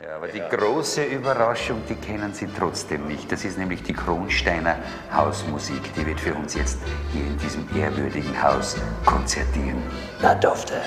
Ja, aber die große Überraschung, die kennen Sie trotzdem nicht. Das ist nämlich die Kronsteiner Hausmusik. Die wird für uns jetzt hier in diesem ehrwürdigen Haus konzertieren. Na, Dufte.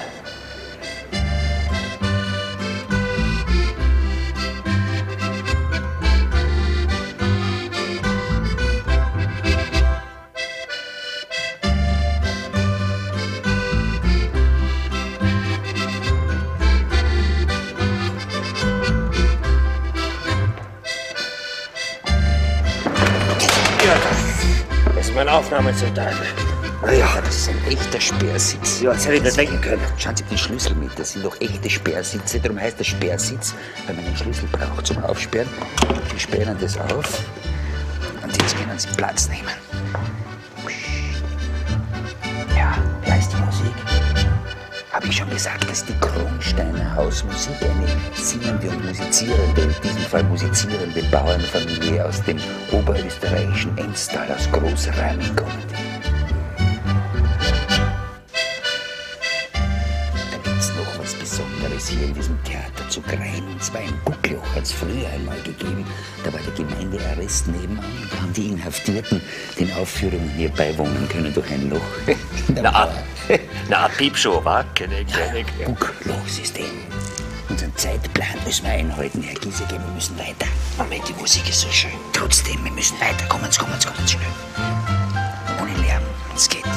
Das ist mein Aufnahmesoldat. Ja, das ist ein echter Sperrsitz. Ja, jetzt hätte ich das lenken können. Schauen Sie den Schlüssel mit, das sind doch echte Sperrsitze. Darum heißt das Sperrsitz, weil man den Schlüssel braucht zum Aufsperren. Sie sperren das auf und jetzt können Sie Platz nehmen. Ja, wie heißt die Musik? Habe ich schon gesagt, das ist die Kronsteiner Hausmusik, eine singende und musizierende, in diesem Fall musizierende Bauernfamilie aus dem oberösterreichischen Enstal, aus Großraming kommt. Da gibt's noch was Besonderes hier in diesem Theater zu Grein. Und zwar ein Guckloch hat es früher einmal gegeben. Da war der Gemeindearrest nebenan und da haben die Inhaftierten den Aufführungen hier beiwohnen können durch ein Loch. Na, Piepshow, wa? Kenn ich. Gucklochsystem. Unseren Zeitplan müssen wir einhalten, Herr Giesecke, wir müssen weiter. Moment, die Musik ist so schön. Trotzdem, wir müssen weiter. Kommen Sie schnell. Ohne Lärm, es geht.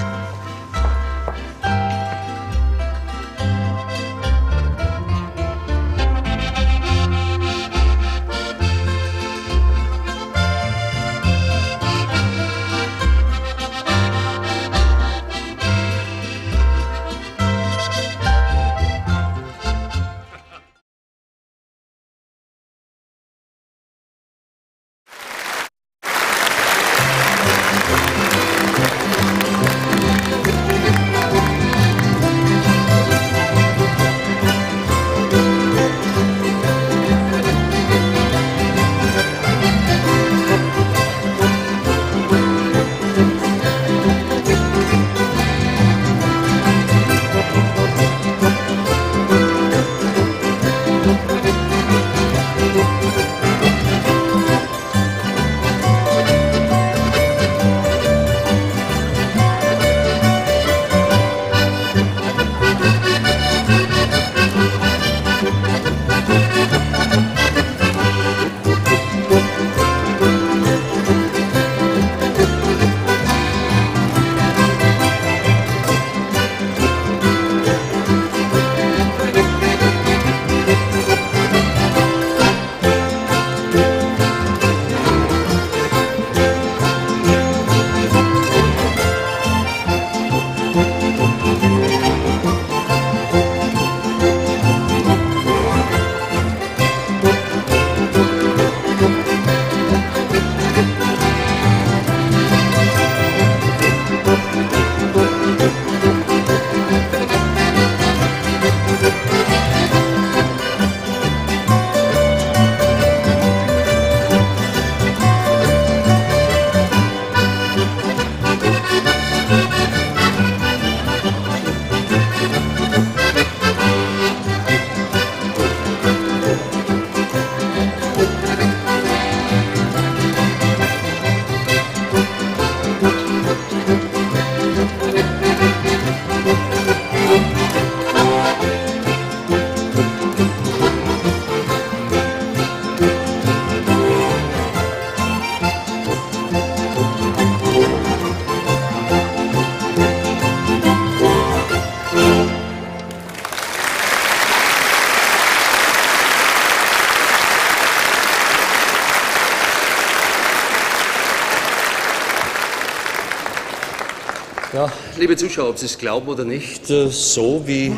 Ja, liebe Zuschauer, ob Sie es glauben oder nicht, so wie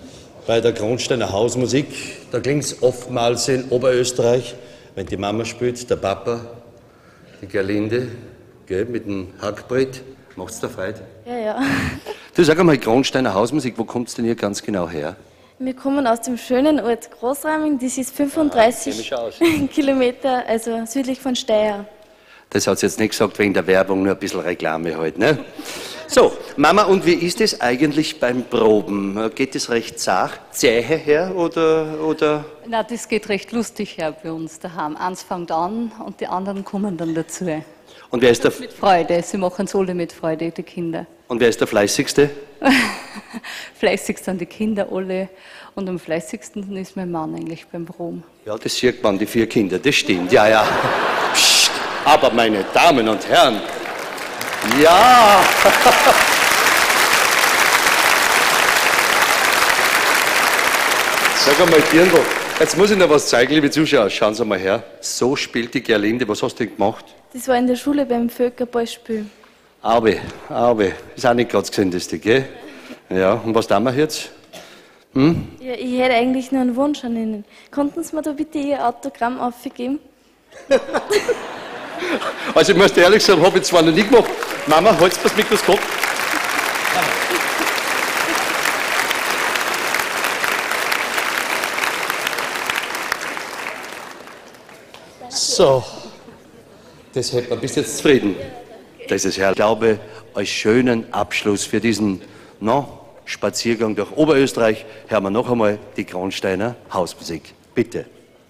bei der Kronsteiner Hausmusik, da klingt es oftmals in Oberösterreich, wenn die Mama spielt, der Papa, die Gerlinde, gell, mit dem Hackbrett. Macht's dir Freude? Ja, ja. Du, sag einmal, Kronsteiner Hausmusik, wo kommt's denn hier ganz genau her? Wir kommen aus dem schönen Ort Großraming, das ist 35 Kilometer, also südlich von Steyr. Das hat's jetzt nicht gesagt wegen der Werbung, nur ein bisschen Reklame halt, ne? So, Mama, und wie ist es eigentlich beim Proben? Geht es recht zäh her oder? Na, das geht recht lustig her bei uns daheim. Eins fängt an und die anderen kommen dann dazu. Und wer ist der, Mit Freude, sie machen es alle mit Freude, die Kinder. und wer ist der Fleißigste? Fleißig sind die Kinder alle und am fleißigsten ist mein Mann eigentlich beim Proben. Ja, das sieht man, die 4 Kinder, das stimmt, ja, ja. Psst, aber meine Damen und Herren, ja. Sag einmal, Dirndl, jetzt muss ich noch was zeigen, liebe Zuschauer, schauen Sie mal her. So spielt die Gerlinde, was hast du denn gemacht? Das war in der Schule beim Völkerballspiel. Arbe, ist auch nicht ganz gesündeste, gell? Ja, und was tun wir jetzt? Ja, ich hätte eigentlich nur einen Wunsch an Ihnen. Konnten Sie mir da bitte Ihr Autogramm aufgeben? Also ich muss dir ehrlich sagen, habe ich zwar noch nie gemacht. Mama, holst du das Mikroskop? So, das hätte man. Bist du jetzt zufrieden? Das ist herrlich. Ich glaube, als schönen Abschluss für diesen Spaziergang durch Oberösterreich hören wir noch einmal die Kronsteiner Hausmusik. Bitte.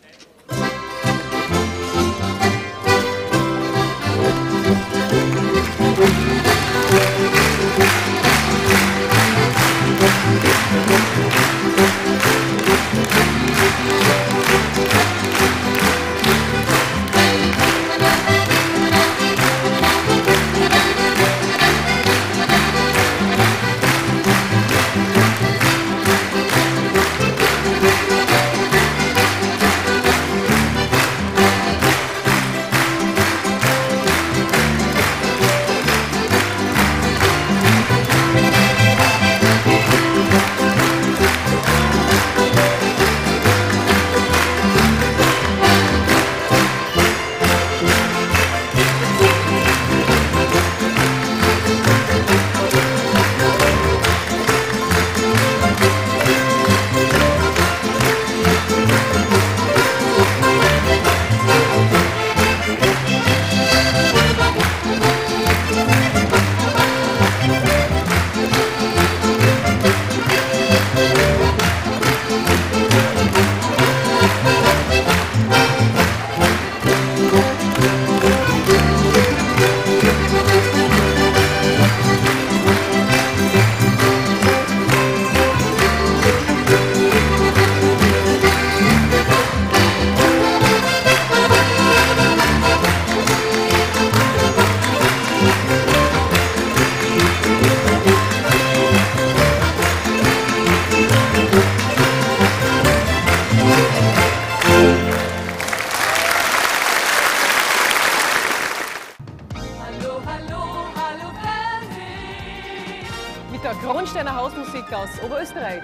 Mit der Kronsteiner Hausmusik aus Oberösterreich.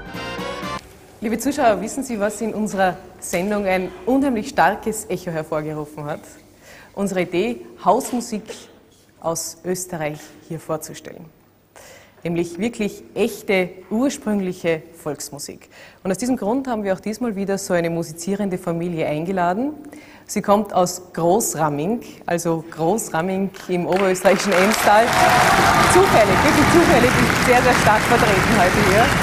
Liebe Zuschauer, wissen Sie, was in unserer Sendung ein unheimlich starkes Echo hervorgerufen hat? Unsere Idee, Hausmusik aus Österreich hier vorzustellen. Nämlich wirklich echte, ursprüngliche Volksmusik. Und aus diesem Grund haben wir auch diesmal wieder so eine musizierende Familie eingeladen. Sie kommt aus Großramming, also Großramming im oberösterreichischen Emstal. Zufällig, wirklich zufällig, ist sehr, sehr stark vertreten heute hier.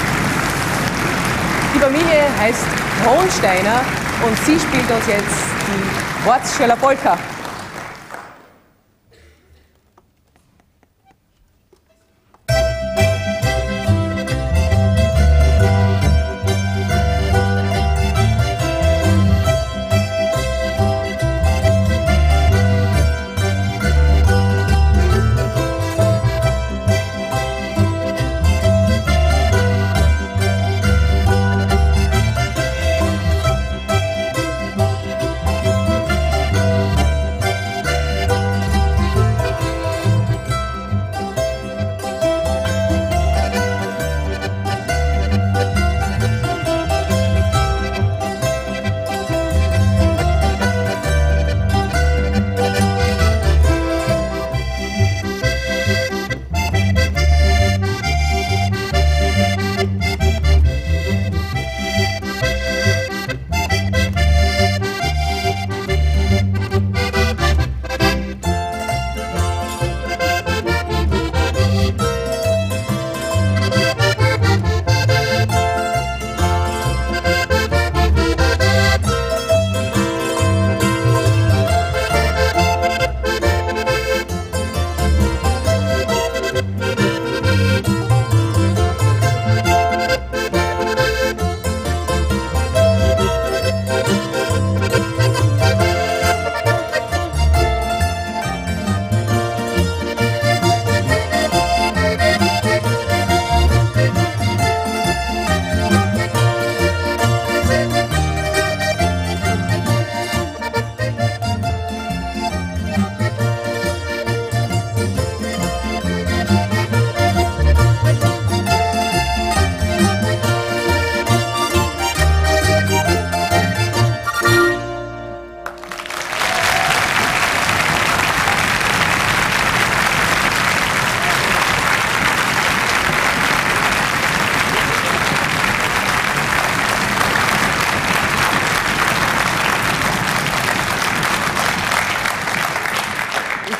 Die Familie heißt Kronsteiner und sie spielt uns jetzt die Wortscheller Polka.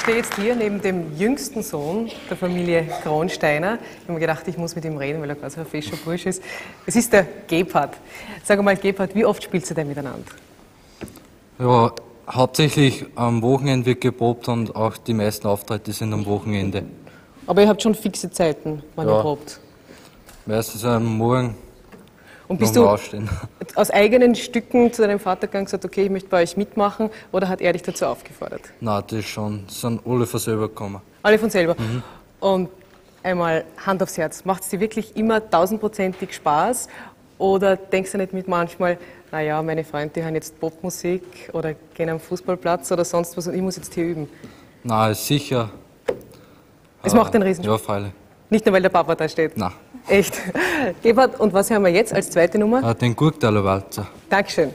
stehe jetzt hier neben dem jüngsten Sohn der Familie Kronsteiner. Ich habe mir gedacht, ich muss mit ihm reden, weil er quasi ein fescher Bursch ist. Es ist der Gebhard. Sag mal, Gebhard, wie oft spielst du denn miteinander? Ja, hauptsächlich am Wochenende wird geprobt und auch die meisten Auftritte sind am Wochenende. Aber ihr habt schon fixe Zeiten, wann ihr probt? Meistens am Morgen. Und bist du aus eigenen Stücken zu deinem Vater gegangen und gesagt, okay, ich möchte bei euch mitmachen, oder hat er dich dazu aufgefordert? Nein, das schon. Das sind alle von selber gekommen. Alle von selber. Und einmal Hand aufs Herz, macht es dir wirklich immer 1000%ig Spaß? Oder denkst du nicht mit manchmal, naja, meine Freunde die hören jetzt Popmusik oder gehen am Fußballplatz oder sonst was und ich muss jetzt hier üben? Nein, ist sicher. Es macht einen Riesenspaß. Ja, freilich. Nicht nur, weil der Papa da steht. Nein. Echt. Gebhard, und was haben wir jetzt als zweite Nummer? Den Gurktaler Walzer. Dankeschön.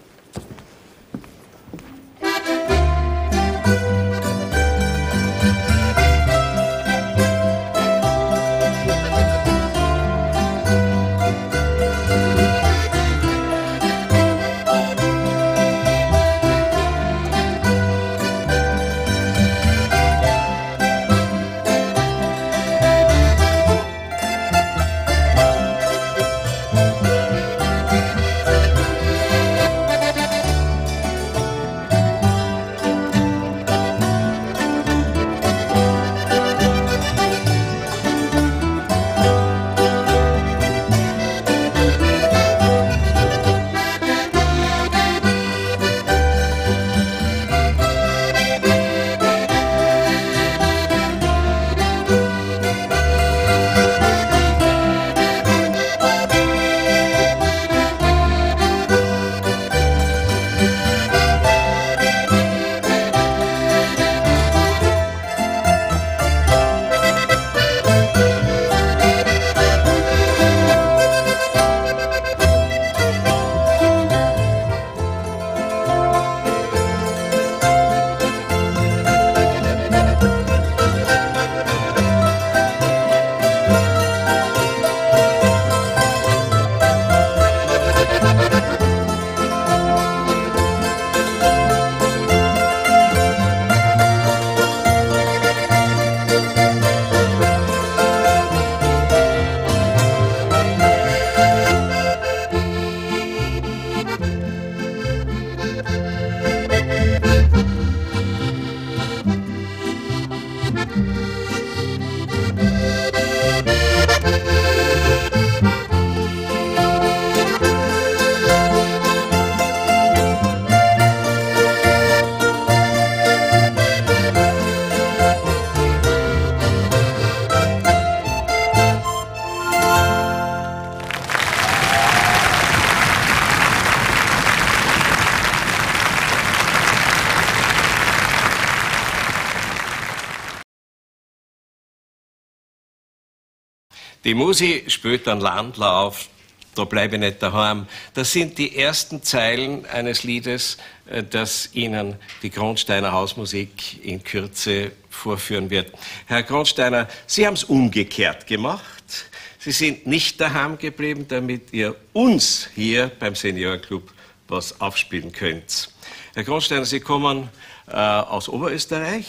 Die Musi spielt einen Landler auf, da bleibe ich nicht daheim. Das sind die ersten Zeilen eines Liedes, das Ihnen die Kronsteiner Hausmusik in Kürze vorführen wird. Herr Kronsteiner, Sie haben es umgekehrt gemacht. Sie sind nicht daheim geblieben, damit ihr uns hier beim Seniorenclub was aufspielen könnt. Herr Kronsteiner, Sie kommen aus Oberösterreich,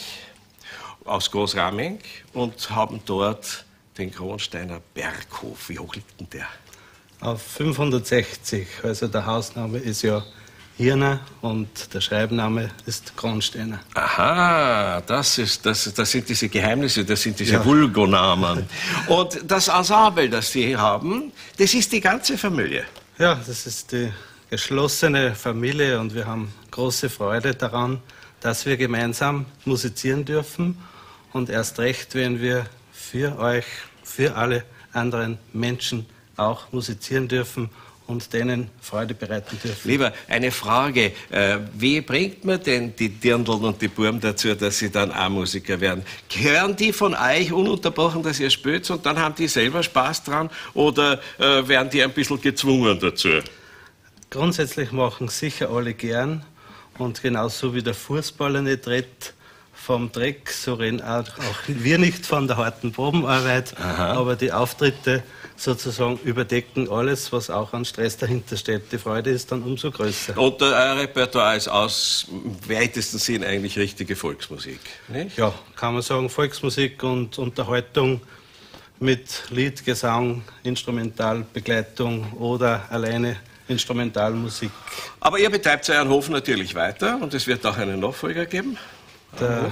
aus Großraming und haben dort den Kronsteiner Berghof. Wie hoch liegt denn der? Auf 560. Also der Hausname ist ja Hirner und der Schreibname ist Kronsteiner. Aha, das sind diese Geheimnisse, das sind diese Vulgonamen. Und das Ensemble, das Sie hier haben, das ist die ganze Familie. Ja, das ist die geschlossene Familie und wir haben große Freude daran, dass wir gemeinsam musizieren dürfen und erst recht, wenn wir für euch, für alle anderen Menschen auch musizieren dürfen und denen Freude bereiten dürfen. Lieber, eine Frage. Wie bringt man denn die Dirndln und die Burm dazu, dass sie dann auch Musiker werden? Hören die von euch ununterbrochen, dass ihr spielt und dann haben die selber Spaß dran oder werden die ein bisschen gezwungen dazu? Grundsätzlich machen sicher alle gern und genauso wie der Fußballer nicht redet vom Dreck, so reden auch wir nicht von der harten Probenarbeit, aber die Auftritte sozusagen überdecken alles, was auch an Stress dahinter steht. Die Freude ist dann umso größer. Und euer Repertoire ist aus weitesten Sinn eigentlich richtige Volksmusik, nicht? Ja, kann man sagen, Volksmusik und Unterhaltung mit Lied, Gesang, Instrumentalbegleitung oder alleine Instrumentalmusik. Aber ihr betreibt euren Hof natürlich weiter und es wird auch einen Nachfolger geben. Der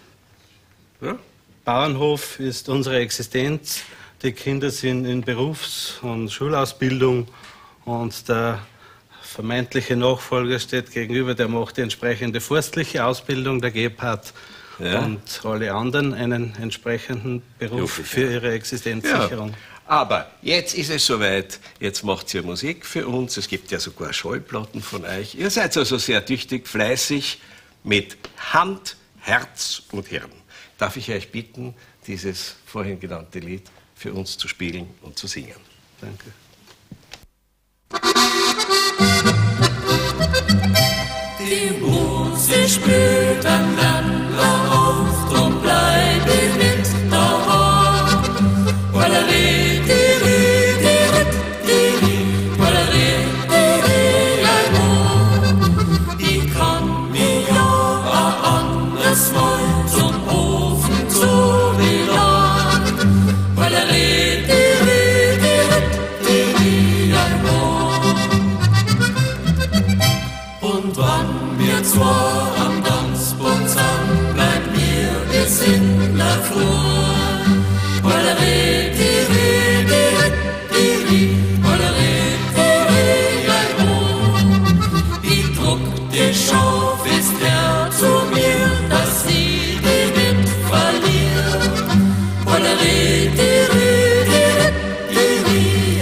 Bauernhof ist unsere Existenz. Die Kinder sind in Berufs- und Schulausbildung und der vermeintliche Nachfolger steht gegenüber, der macht die entsprechende forstliche Ausbildung, der Gebhardt. Ja. Und alle anderen einen entsprechenden Beruf für ihre Existenzsicherung. Ja. Aber jetzt ist es soweit, jetzt macht ihr Musik für uns, es gibt ja sogar Schallplatten von euch. Ihr seid also sehr tüchtig, fleißig, mit Hand, Herz und Hirn. Darf ich euch bitten, dieses vorhin genannte Lied für uns zu spielen und zu singen? Danke. Die Muse spielt am Landler auf, drum bleib ich mit daheim. Walleré, diri, dirit, diri, walleré, diri, ich kann mich ja ein anderes Mal zum Ofen zu beladen. Walleré, diri, dirit, diri, und wann wir zwar am Tanzpunkt sind, bleibt mir Gesindler vor. Walleré, diri, diri, diri, walleré, diri, ich druck die Schau fest her zu mir, dass sie die Wind verliert. Walleré, diri, diri, diri,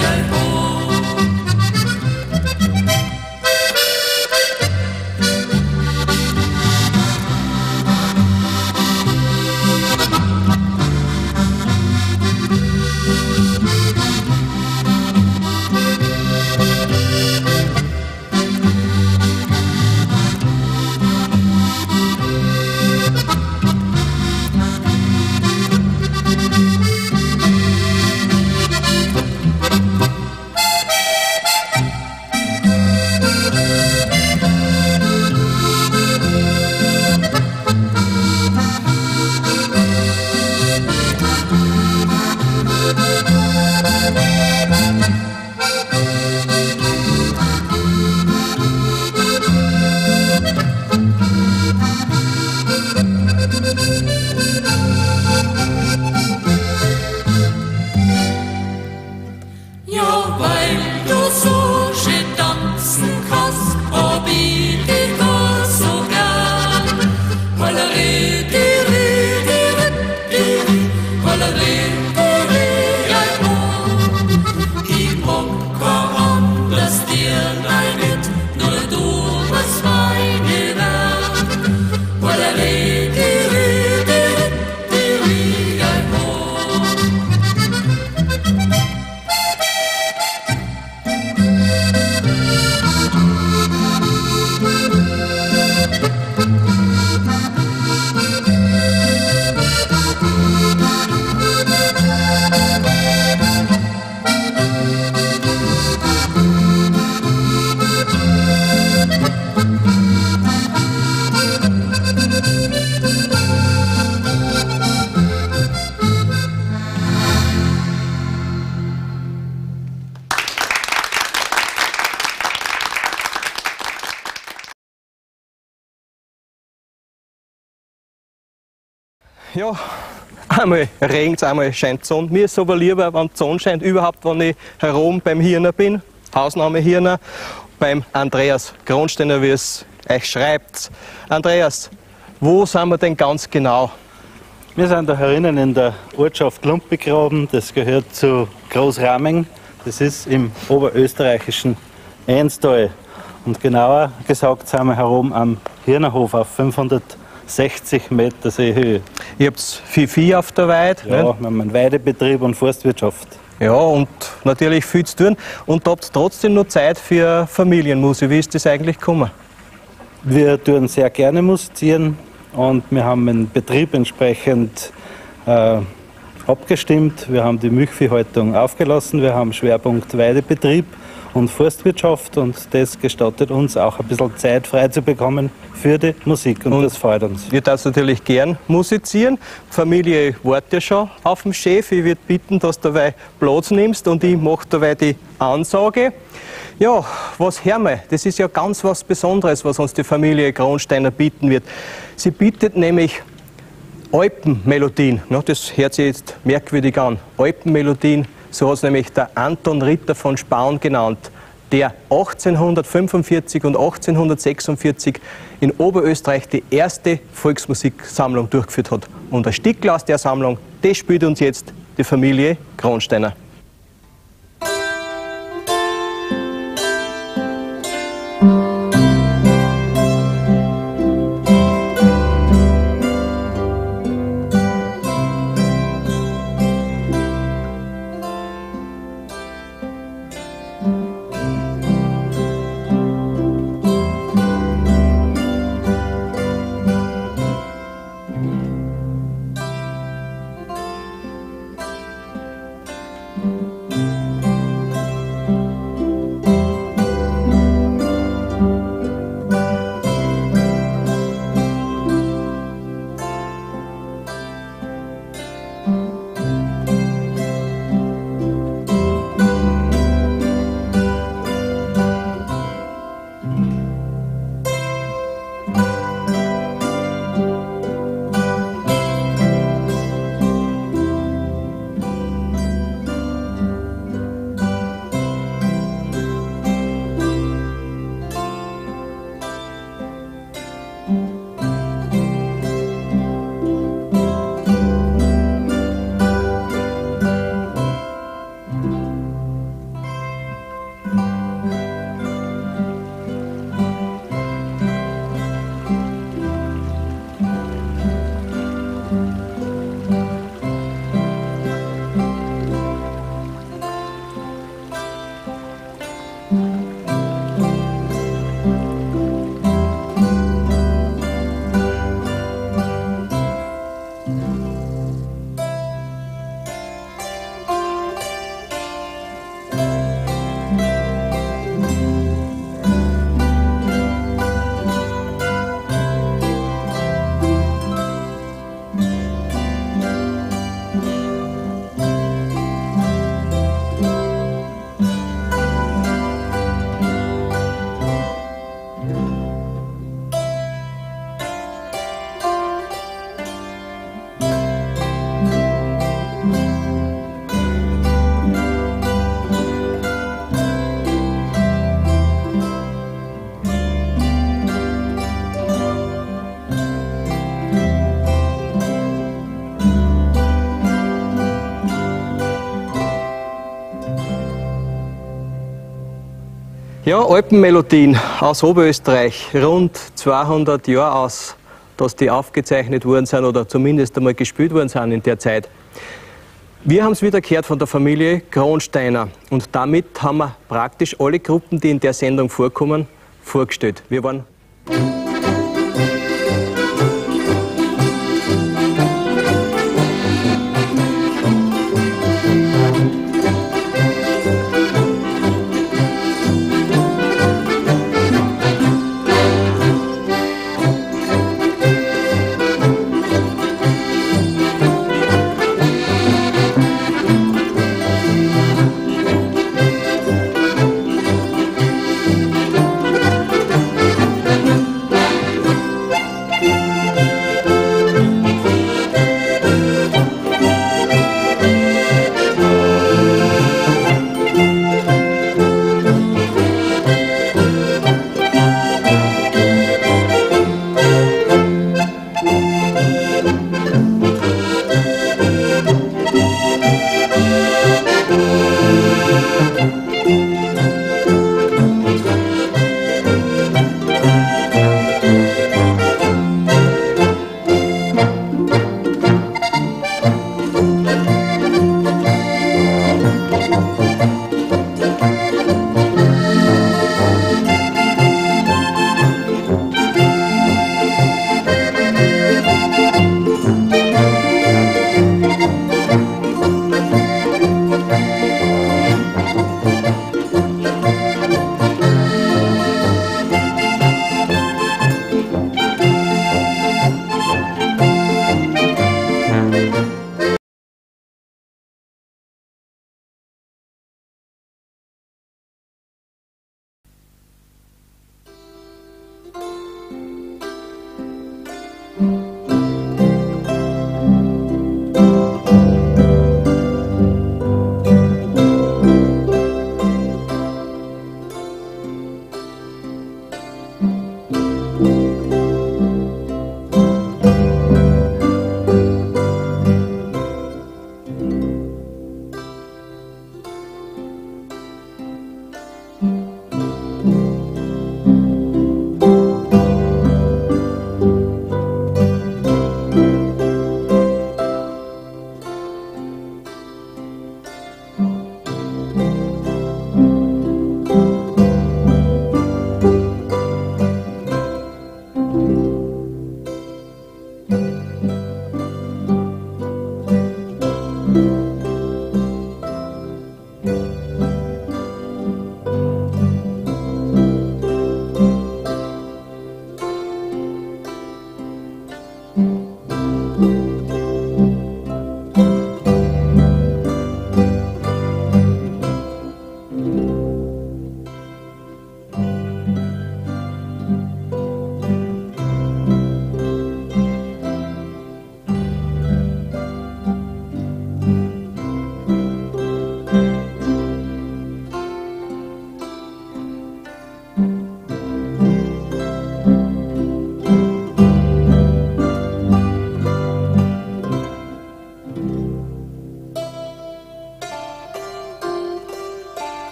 ja, weil du so schön tanzen kannst, hab ich dich gar so gern. Walleré, diri, diri, diri, walleré, diri, ich mag kein anderes Tierlein nicht, nur du bist meine Welt. Walleré, diri, diri, diri, Ja, einmal regnet es, einmal scheint die Sonne. Mir ist es aber lieber, wenn die Sonne scheint, überhaupt wenn ich herum beim Hirner bin, Hausname Hirner, beim Andreas Kronsteiner, wie es euch schreibt. Andreas, wo sind wir denn ganz genau? Wir sind da herinnen in der Ortschaft Lumpigraben, das gehört zu Großraming, das ist im oberösterreichischen Einstal. Und genauer gesagt sind wir herum am Hirnerhof auf 560 Meter Seehöhe. Ihr habt viel Vieh auf der Weide. Ja, nicht? wir haben einen Weidebetrieb und Forstwirtschaft. Ja, und natürlich viel zu tun. Und habt trotzdem noch Zeit für Familienmusik. Wie ist das eigentlich gekommen? Wir tun sehr gerne musizieren und wir haben einen Betrieb entsprechend abgestimmt. Wir haben die Milchviehhaltung aufgelassen. Wir haben Schwerpunkt Weidebetrieb und Forstwirtschaft und das gestattet uns auch ein bisschen Zeit frei zu bekommen für die Musik und das freut uns. Wir dürfen natürlich gern musizieren. Die Familie wartet ja schon auf den Chef. Ich würde bitten, dass du dabei Platz nimmst und ich mache dabei die Ansage. Ja, was hören wir? Das ist ja ganz was Besonderes, was uns die Familie Kronsteiner bieten wird. Sie bietet nämlich Alpenmelodien. Ja, das hört sich jetzt merkwürdig an. Alpenmelodien. So hat es nämlich der Anton Ritter von Spaun genannt, der 1845 und 1846 in Oberösterreich die erste Volksmusiksammlung durchgeführt hat. Und ein Stückl aus der Sammlung, das spielt uns jetzt die Familie Kronsteiner. Ja, Alpenmelodien aus Oberösterreich, rund 200 Jahre aus, dass die aufgezeichnet worden sind oder zumindest einmal gespielt worden sind in der Zeit. Wir haben es wieder gehört von der Familie Kronsteiner und damit haben wir praktisch alle Gruppen, die in der Sendung vorkommen, vorgestellt. Wir waren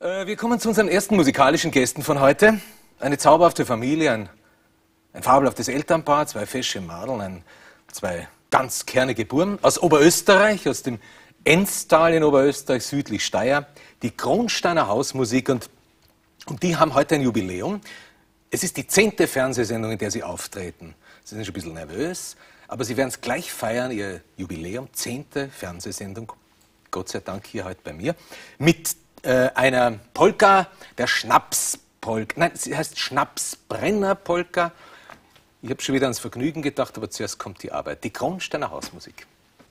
Wir kommen zu unseren ersten musikalischen Gästen von heute. Eine zauberhafte Familie, ein fabelhaftes Elternpaar, zwei fesche Madeln, zwei ganz kernige Buben aus Oberösterreich, aus dem Enztal in Oberösterreich, südlich Steyr, die Kronsteiner Hausmusik, und die haben heute ein Jubiläum. Es ist die 10. Fernsehsendung, in der sie auftreten. Sie sind schon ein bisschen nervös, aber sie werden es gleich feiern, ihr Jubiläum, 10. Fernsehsendung, Gott sei Dank hier heute bei mir, mit einer Polka, der Schnapspolka, nein, sie heißt Schnapsbrenner-Polka. Ich habe schon wieder ans Vergnügen gedacht, aber zuerst kommt die Arbeit. Die Kronsteiner Hausmusik.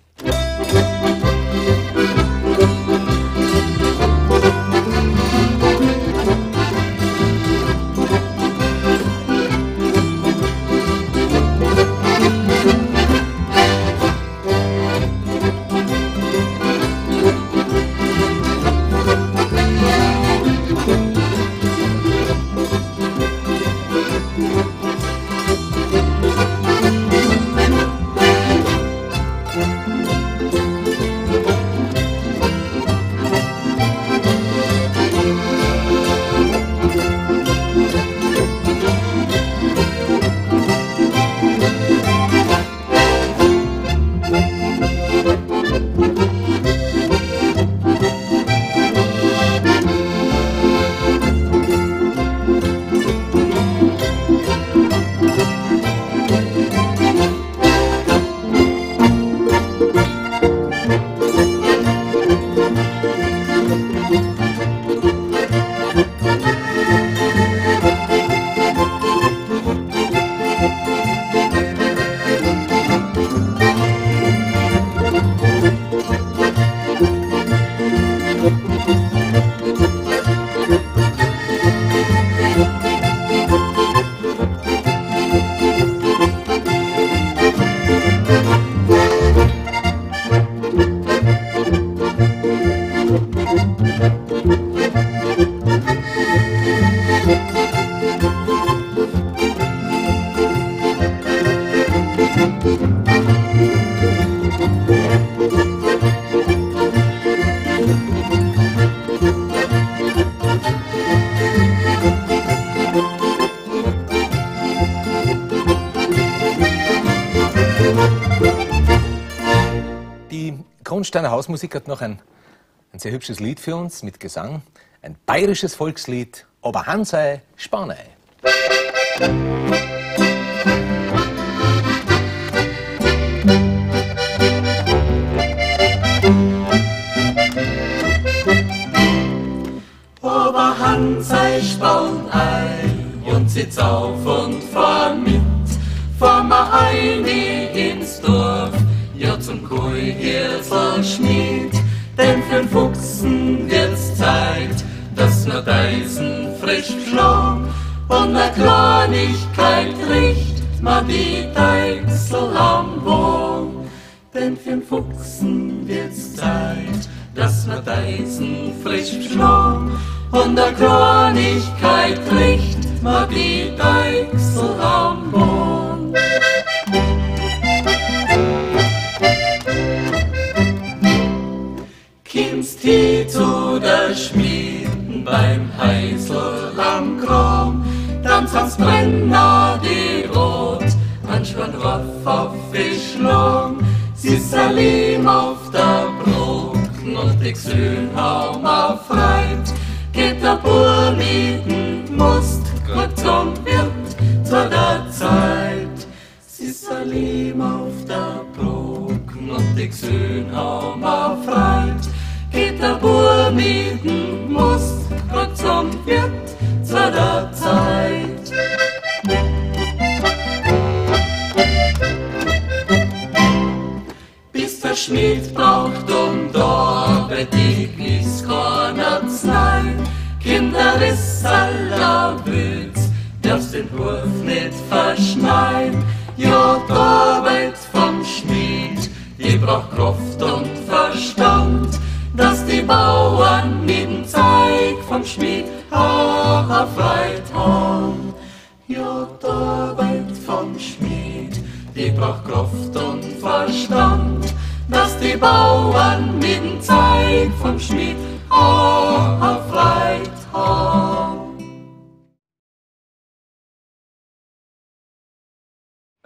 Kronsteiner Hausmusik hat noch ein sehr hübsches Lied für uns mit Gesang. Ein bayerisches Volkslied, Oberhansei, Spanei. Oberhansei, Spanei und sitz auf und fahr mit, fahr mal ein ins Dorf. Ja, zum Kohlhirselschmied, denn für'n Fuchsen wird's Zeit, dass wir Deisen frisch schlagen und ne Kleinigkeit riecht man die Deichsel am Wohn. Denn für'n Fuchsen wird's Zeit, dass wir Deisen frisch schlagen und ne Kleinigkeit riecht man die Deichsel am Wohn. Kimmst hi zu der Schmieden beim Heisel am Kram, dann san's Brenner die Rot, manchmal drauf auf Fischlang, sie salim auf der Brocken und die Gsühnhaum auf Reit, geht der Bur mit dem Most, grad zum Wirt zu der Zeit, sie salim auf der Brocken und die Gsühnhaum auf Reit, geht der Bur mit dem Most, grad zum Wirt zu der Zeit. Bis der Schmied braucht da betig is kein Arznei, Kinder ist aller Witz, darfst den Hof nicht verschneien. Ja, die Arbeit vom Schmied, die braucht Kraft und Verstand, dass die Bauern mit dem Zeig vom Schmied auch erfreut haben. Ja, die Arbeit vom Schmied, die braucht Kraft und Verstand, dass die Bauern mit dem Zeig vom Schmied auch erfreut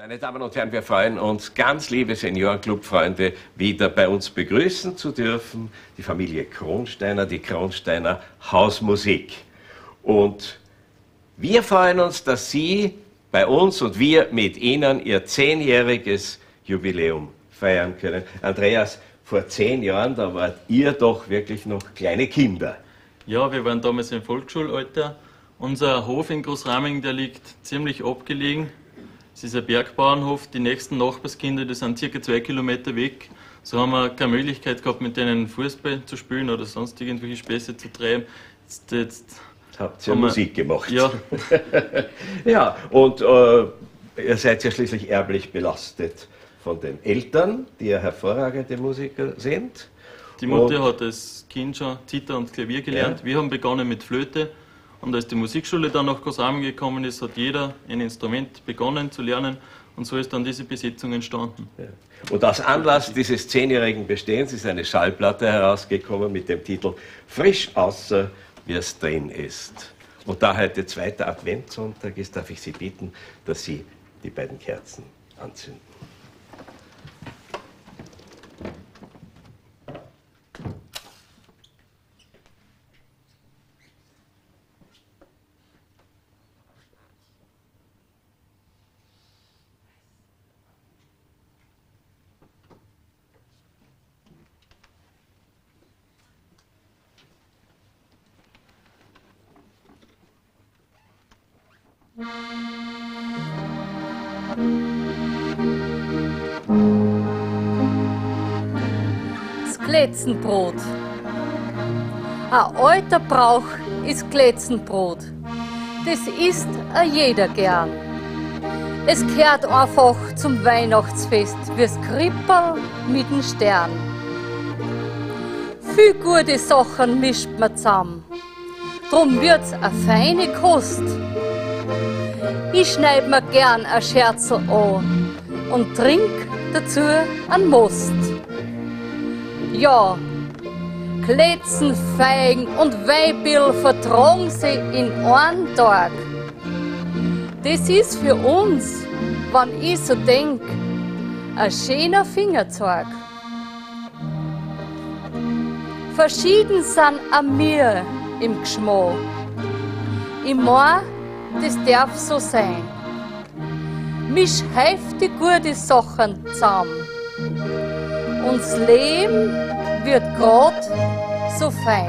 Meine Damen und Herren, wir freuen uns, ganz liebe Seniorenclub-Freunde wieder bei uns begrüßen zu dürfen. Die Familie Kronsteiner, die Kronsteiner Hausmusik. Und wir freuen uns, dass Sie bei uns und wir mit Ihnen Ihr 10-jähriges Jubiläum feiern können. Andreas, vor 10 Jahren, da wart ihr doch wirklich noch kleine Kinder. Ja, wir waren damals im Volksschulalter. Unser Hof in Großraming, der liegt ziemlich abgelegen. Es ist ein Bergbauernhof. Die nächsten Nachbarskinder, die sind ca. 2 Kilometer weg. So haben wir keine Möglichkeit gehabt, mit denen Fußball zu spielen oder sonst irgendwelche Späße zu treiben. Jetzt habt ihr Musik gemacht. Ja. Ja, und ihr seid ja schließlich erblich belastet von den Eltern, die ja hervorragende Musiker sind. Die Mutter hat als Kind schon Zither und Klavier gelernt. Ja. Wir haben begonnen mit Flöte. Und als die Musikschule dann nach Großraming gekommen ist, hat jeder ein Instrument begonnen zu lernen. Und so ist dann diese Besetzung entstanden. Ja. Und aus Anlass dieses 10-jährigen Bestehens ist eine Schallplatte herausgekommen mit dem Titel Frisch außer, wie es drin ist. Und da heute 2. Adventssonntag ist, darf ich Sie bitten, dass Sie die beiden Kerzen anzünden. Das Glätzenbrot. Ein alter Brauch ist Glätzenbrot. Das isst a jeder gern. Es gehört einfach zum Weihnachtsfest wie's Kripperl mit dem Stern. Viel gute Sachen mischt man zusammen. Drum wird's a feine Kost. Ich schneid mir gern a Scherzel an und trink dazu an Most. Ja, Glätzen, Feigen und Weibil vertragen sie in einen Tag. Das ist für uns, wenn ich so denk, ein schöner Fingerzeig. Verschieden sind an mir im Geschmack. Ich mein, das darf so sein. Misch häufig die gute Sachen zusammen. Uns Leben wird grad so fein.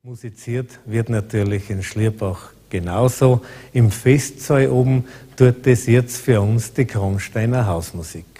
Musiziert wird natürlich in Schlierbach genauso. Im Festsaal oben tut es jetzt für uns die Kronsteiner Hausmusik.